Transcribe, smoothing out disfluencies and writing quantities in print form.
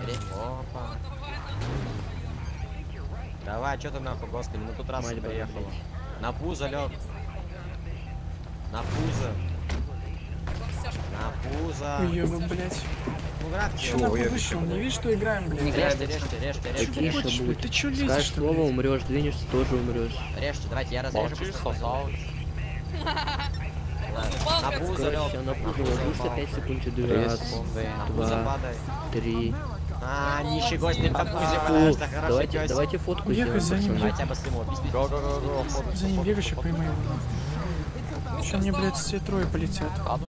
Опа. Давай, что ты нахуй, господи, ну тут раз приехала. На пузо лег. На пузо. На пузо. Ёба, блядь. Ну, граф, Чё нахуй вышел? Не видишь, что играем, блядь? Режьте. Чё ты хочешь, блядь? Ты чё лезешь? Скажешь слово, умрешь, двинешься, тоже умрешь. Режьте, давайте, я разрежу. На пузо лег. Короче, на пузо ложишься, 5 секунд иду. Раз, На пузо два, падай. 3. А, нищий гость не по пузе, потому что хороший гость. Давайте фотку Ехай за сделаем, ним, пацаны. Давайте обострим его, пиздец. За ним бегаешь, я поймаю его. Сейчас мне, блядь, все трое полетят.